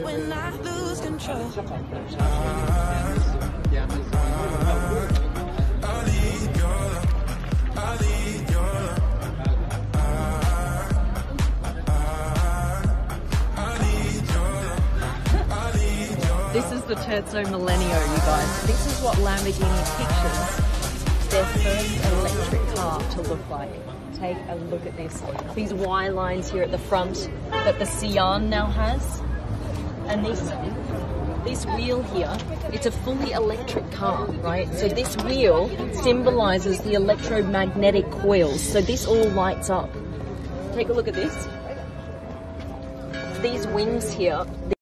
when I lose control. This is the Terzo Millennio, you guys. This is what Lamborghini pictures their first electric car to look like. Take a look at this. These Y lines here at the front that the Sian now has. And this wheel here, it's a fully electric car, right? So this wheel symbolizes the electromagnetic coils. So this all lights up. Take a look at this. These wings here,